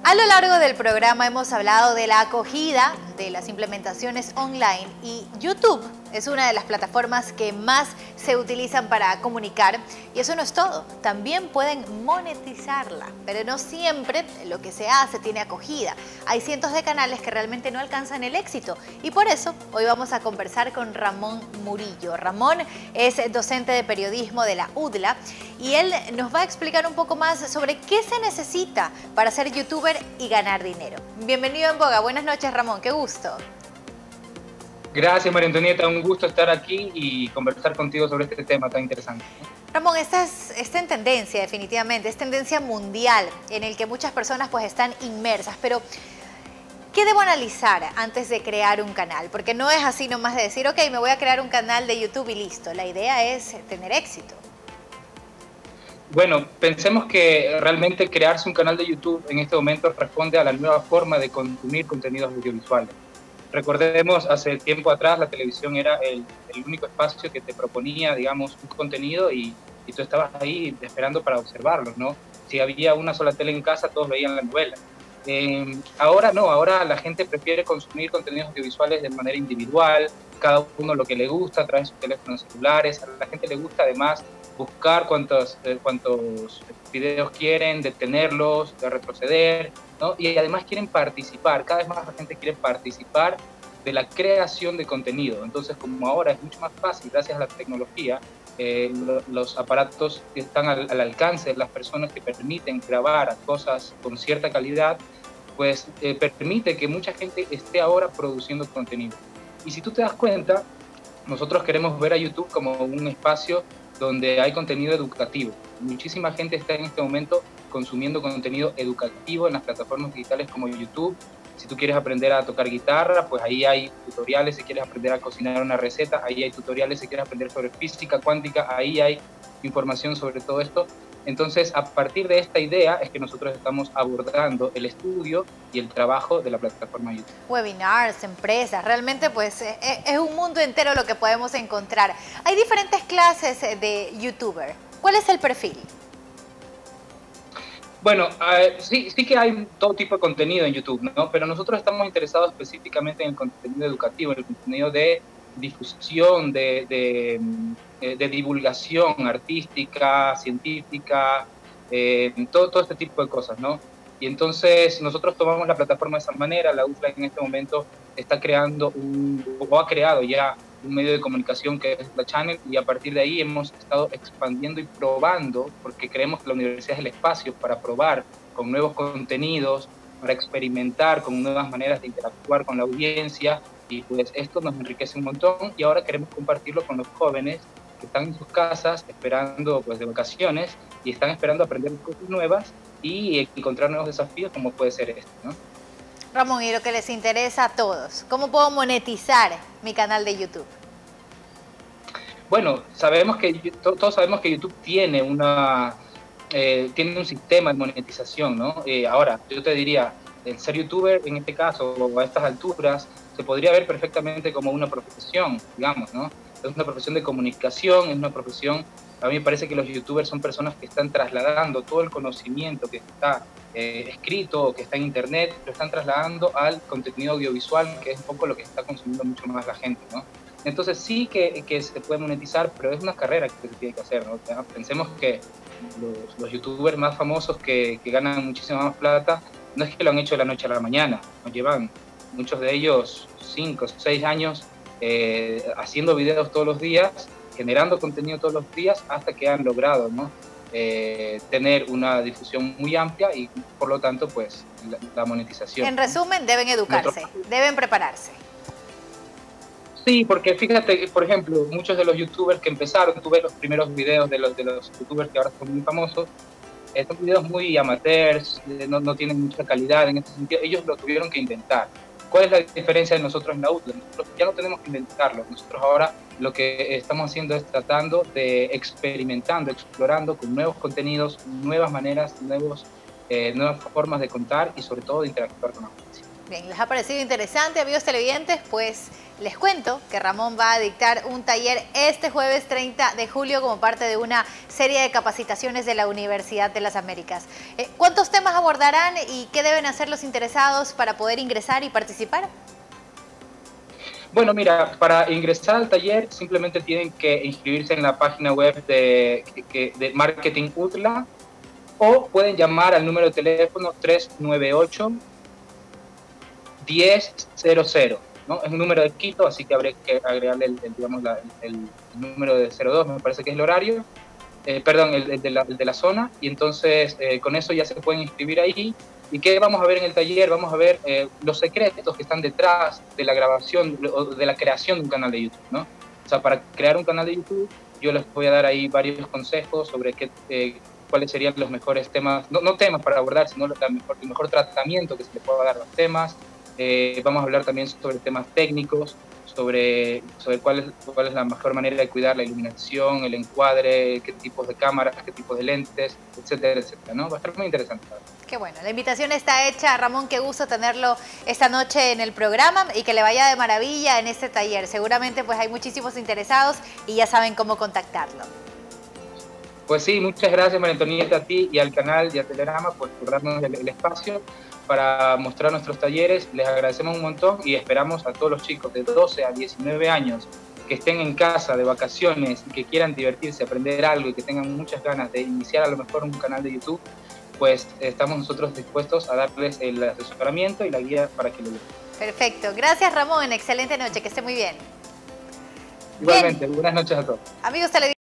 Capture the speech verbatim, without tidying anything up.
A lo largo del programa hemos hablado de la acogida de las implementaciones online y YouTube es una de las plataformas que más se utilizan para comunicar y eso no es todo, también pueden monetizarla, pero no siempre lo que se hace tiene acogida. Hay cientos de canales que realmente no alcanzan el éxito y por eso hoy vamos a conversar con Ramón Murillo. Ramón es docente de periodismo de la U D L A y él nos va a explicar un poco más sobre qué se necesita para ser youtuber y ganar dinero. Bienvenido en Boga. Buenas noches, Ramón. Qué gusto. Gracias, María Antonieta. Un gusto estar aquí y conversar contigo sobre este tema tan interesante. Ramón, esta es, está en tendencia, definitivamente. Es tendencia mundial en el que muchas personas pues están inmersas. Pero, ¿qué debo analizar antes de crear un canal? Porque no es así nomás de decir, ok, me voy a crear un canal de YouTube y listo. La idea es tener éxito. Bueno, pensemos que realmente crearse un canal de YouTube en este momento responde a la nueva forma de consumir contenidos audiovisuales. Recordemos, hace tiempo atrás la televisión era el, el único espacio que te proponía, digamos, un contenido y, y tú estabas ahí esperando para observarlo, ¿no? Si había una sola tele en casa, todos veían la novela. Eh, ahora no, ahora la gente prefiere consumir contenidos audiovisuales de manera individual, cada uno lo que le gusta, trae sus teléfonos celulares, a la gente le gusta además buscar cuántos, eh, cuántos videos quieren, detenerlos, de retroceder, ¿no? Y además quieren participar, cada vez más la gente quiere participar de la creación de contenido. Entonces, como ahora es mucho más fácil, gracias a la tecnología, eh, lo, los aparatos que están al, al alcance de las personas que permiten grabar cosas con cierta calidad, pues eh, permite que mucha gente esté ahora produciendo contenido. Y si tú te das cuenta, nosotros queremos ver a YouTube como un espacio donde hay contenido educativo. Muchísima gente está en este momento consumiendo contenido educativo en las plataformas digitales como YouTube. Si tú quieres aprender a tocar guitarra, pues ahí hay tutoriales. Si quieres aprender a cocinar una receta, ahí hay tutoriales. Si quieres aprender sobre física cuántica, ahí hay información sobre todo esto. Entonces, a partir de esta idea es que nosotros estamos abordando el estudio y el trabajo de la plataforma YouTube. Webinars, empresas, realmente pues es, es un mundo entero lo que podemos encontrar. Hay diferentes clases de youtuber. ¿Cuál es el perfil? Bueno, uh, sí, sí que hay todo tipo de contenido en YouTube, ¿no? Pero nosotros estamos interesados específicamente en el contenido educativo, en el contenido de difusión, de, de, de divulgación artística, científica, eh, todo, todo este tipo de cosas, ¿no? Y entonces nosotros tomamos la plataforma de esa manera. La U D L A en este momento está creando un, o ha creado ya un medio de comunicación que es la Channel, y a partir de ahí hemos estado expandiendo y probando, porque creemos que la universidad es el espacio para probar con nuevos contenidos, para experimentar con nuevas maneras de interactuar con la audiencia, y pues esto nos enriquece un montón y ahora queremos compartirlo con los jóvenes que están en sus casas esperando pues de vacaciones y están esperando aprender cosas nuevas y encontrar nuevos desafíos como puede ser este, ¿no? Ramón, y lo que les interesa a todos, ¿cómo puedo monetizar mi canal de YouTube? Bueno, sabemos que todos sabemos que YouTube tiene una eh, tiene un sistema de monetización, ¿no? Eh, ahora, yo te diría, el ser youtuber en este caso o a estas alturas se podría ver perfectamente como una profesión, digamos, ¿no? Es una profesión de comunicación, es una profesión. A mí me parece que los youtubers son personas que están trasladando todo el conocimiento que está eh, escrito o que está en internet, lo están trasladando al contenido audiovisual, que es un poco lo que está consumiendo mucho más la gente, ¿no? Entonces sí que, que se puede monetizar, pero es una carrera que se tiene que hacer, ¿no? Pensemos que los, los youtubers más famosos que, que ganan muchísima más plata, no es que lo han hecho de la noche a la mañana, nos llevan muchos de ellos cinco o seis años eh, haciendo videos todos los días, generando contenido todos los días, hasta que han logrado, ¿no? eh, tener una difusión muy amplia y por lo tanto pues la, la monetización. En resumen, deben educarse, deben prepararse. Sí, porque fíjate, por ejemplo, muchos de los youtubers que empezaron, tú ves los primeros videos de los, de los youtubers que ahora son muy famosos, eh, son videos muy amateurs, eh, no, no tienen mucha calidad en este sentido, ellos lo tuvieron que inventar. ¿Cuál es la diferencia de nosotros en la U D L A? Nosotros ya no tenemos que inventarlo, nosotros ahora lo que estamos haciendo es tratando de experimentando, explorando con nuevos contenidos, nuevas maneras, nuevos, eh, nuevas formas de contar y sobre todo de interactuar con la audiencia. Bien, ¿les ha parecido interesante, amigos televidentes? Pues les cuento que Ramón va a dictar un taller este jueves treinta de julio como parte de una serie de capacitaciones de la Universidad de las Américas. Eh, ¿Cuántos temas abordarán y qué deben hacer los interesados para poder ingresar y participar? Bueno, mira, para ingresar al taller simplemente tienen que inscribirse en la página web de, de Marketing U T L A o pueden llamar al número de teléfono tres nueve ocho, diez cero cero, ¿no? Es un número de Quito, así que habría que agregarle el, el, digamos, la, el, el número de cero dos, me parece que es el horario, eh, perdón, el, el, de la, el de la zona, y entonces eh, con eso ya se pueden inscribir ahí. ¿Y qué vamos a ver en el taller? Vamos a ver eh, los secretos que están detrás de la grabación o de la creación de un canal de YouTube, ¿no? O sea, para crear un canal de YouTube, yo les voy a dar ahí varios consejos sobre qué, eh, cuáles serían los mejores temas, no, no temas para abordar, sino la mejor, el mejor tratamiento que se le pueda dar a los temas. Eh, vamos a hablar también sobre temas técnicos, sobre, sobre cuál, es, cuál es la mejor manera de cuidar la iluminación, el encuadre, qué tipos de cámaras, qué tipos de lentes, etcétera, etcétera, ¿no? Va a estar muy interesante. Qué bueno, la invitación está hecha. Ramón, qué gusto tenerlo esta noche en el programa y que le vaya de maravilla en este taller. Seguramente pues hay muchísimos interesados y ya saben cómo contactarlo. Pues sí, muchas gracias María Antonieta, a ti y al canal y a Telerama por darnos el, el espacio para mostrar nuestros talleres. Les agradecemos un montón y esperamos a todos los chicos de doce a diecinueve años que estén en casa de vacaciones y que quieran divertirse, aprender algo y que tengan muchas ganas de iniciar a lo mejor un canal de YouTube, pues estamos nosotros dispuestos a darles el asesoramiento y la guía para que lo hagan. Perfecto. Gracias, Ramón. Excelente noche. Que esté muy bien. Igualmente, bien. Buenas noches a todos. Amigos televidentes.